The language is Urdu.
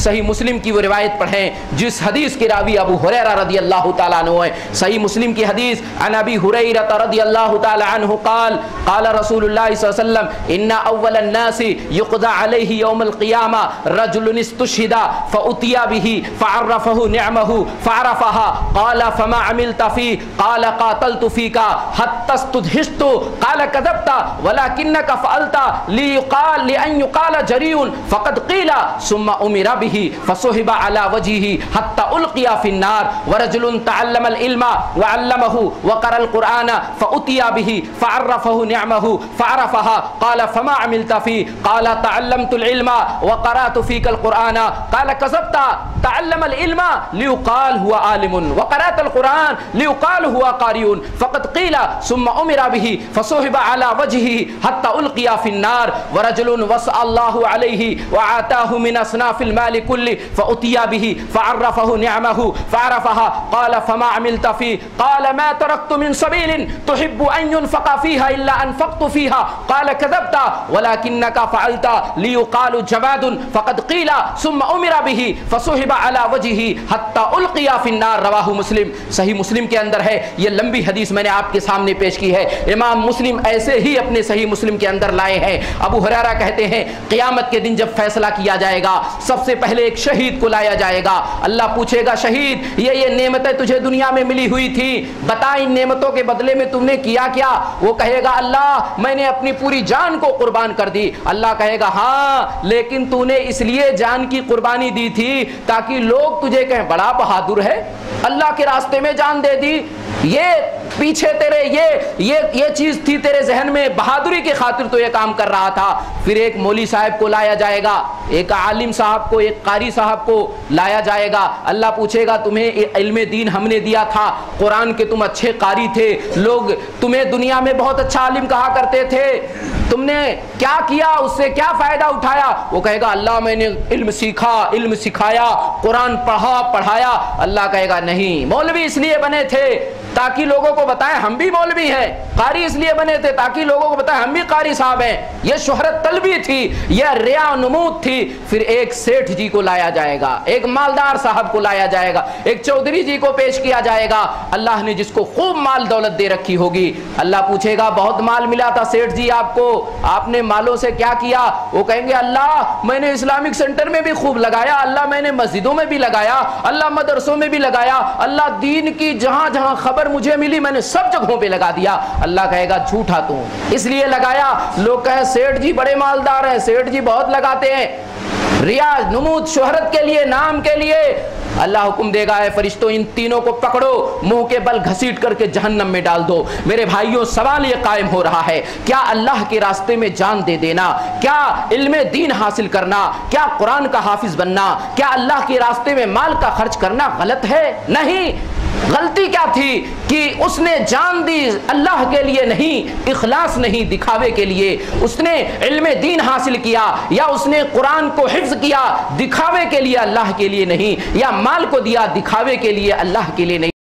صحیح مسلم کی وہ روایت پڑھیں جس حدیث کے راوی ابو ہریرہ رضی اللہ تعالیٰ عنہ ہیں۔ صحیح مسلم کی حدیث عن ابی ہریرہ رضی اللہ تعالیٰ عنہ قال قال رسول اللہ صلی اللہ علیہ وسلم ان اول الناس يقضى عليه يوم القيامة رجل استشهد فأتي به فعرفه نعمه فعرفها قال فما عملت فيه قال قاتلت فيك حتى استدهشت قال كذبت ولكنك فعلت لأن يقال جريء فقد قيل ثم أمر به فصحب على وجهه حتى ألقي في النار ورجل تعلم العلم وعلمه وقرأ القرآن فأتي به فعرفه نعمه فعرفها قال فما عملت فيه قال تعلمت العلم وقرأت فيك القرآن قال كذبت تعلم العلم ليقال هو عالم وقرأت القرآن ليقال هو قارئ فقد قيل ثم أمر به فصحب على وجهه حتى ألقي في النار ورجل وسع الله عليه وآتاه من أصناف المال كله فأتي به فعرفه نعمه فعرفها قال فما عملت فيه قال ما تركت من سبيل تحب أن ينفق فيها إلا أنفقت فيها قال كذبت ولكنك فعلت ليقال جواد فقد قيل ثم أمر به فصحب على وجهه حتى ألقي في النار رواہ مسلم۔ صحیح مسلم کے اندر ہے، یہ لمبی حدیث میں نے آپ کے سامنے پیش کی ہے، امام مسلم ایسے ہی اپنے صحیح مسلم کے اندر لائے ہیں۔ ابو ہریرہ کہتے ہیں قیامت کے دن جب فیصلہ کیا جائے گا سب سے پہلے ایک شہید کو لایا جائے گا، اللہ پوچھے گا شہید یہ نعمتیں تجھے دنیا میں ملی ہوئی تھی، بتا ان نعمتوں کے بدلے میں تم نے کیا کیا؟ وہ کہے گا اللہ میں نے اپنی پوری جان کو قربان کر دی۔ اللہ کہے گا ہاں لیکن تو نے اس لیے جان کی قربانی دی تھی تاکہ لوگ تجھے کہیں بڑا بہادر ہے، اللہ کے راستے میں جان دے دی، یہ پیچھے تیرے یہ چیز تھی تیرے ذہن میں، بہادری کی خاطر تو یہ کام کر رہا تھا۔ پھر ایک مولوی صاحب کو لایا جائے گا، ایک عالم صاحب کو، ایک قاری صاحب کو لایا جائے گا، اللہ پوچھے گا تمہیں علم دین ہم نے دیا تھا، قرآن کے تم اچھے قاری تھے، لوگ تمہیں دنیا میں بہت اچھا عالم کہا کرتے تھے، تم نے کیا کیا، اس سے کیا فائدہ اٹھایا؟ وہ کہے گا اللہ میں نے علم سیکھا، علم سکھایا، قرآن پڑھایا۔ اللہ کہے گا نہیں، مولوی اس لیے بنے تھے تاکہ لوگوں کو بتائیں ہم بھی مولوی ہیں، قاری اس لیے بنے تھے تاکہ لوگوں کو بتائیں ہم بھی قاری صاحب ہیں، یہ شہرت طلبی تھی، یہ ریا نمود تھی۔ پھر ایک سیٹھ جی کو لایا جائے گا، ایک مالدار صاحب کو لایا جائے گا، ایک چودھری جی کو پیش کیا جائے گا، اللہ نے جس کو خوب مال دولت دے رکھی ہوگی، اللہ پوچھے گا بہت مال ملا تھا سیٹھ جی آپ کو، آپ نے مالوں سے کیا کیا؟ وہ کہیں گے اللہ میں نے اسلامک سینٹر میں بھی خوب لگایا، اللہ میں نے مسجدوں میں بھی لگایا، اللہ مدرسوں میں بھی لگایا، اللہ دین کی جہاں جہاں خبر مجھے ملی میں نے سب جگہوں پہ لگا دیا۔ اللہ کہے گا جھوٹا تو اس لیے لگایا، لوگ کہیں سیٹھ جی بڑے مالدار ہیں، سیٹھ جی بہت لگاتے ہیں، ریا نمود شہرت کے لیے، نام کے لیے۔ اللہ حکم دے گا اے فرشتوں ان تینوں کو پکڑو، منہ کے بل گھسیٹ کر کے جہنم میں ڈال دو۔ میرے بھائیوں سوال یہ قائم ہو رہا ہے کیا اللہ کے راستے میں جان دے دینا، کیا علم دین حاصل کرنا، کیا قرآن کا حافظ بننا، کیا اللہ کے راستے میں مال کا خرچ کرنا غلط ہے؟ نہیں، غلطی کیا تھی کہ اس نے جان دی اللہ کے لیے نہیں، اخلاص نہیں، دکھاوے کے لیے۔ اس نے علم دین حاصل کیا یا اس نے قرآن کو حفظ کیا دکھاوے کے لیے، اللہ کے لیے نہیں، یا مال کو دیا دکھاوے کے لیے، اللہ کے لیے نہیں۔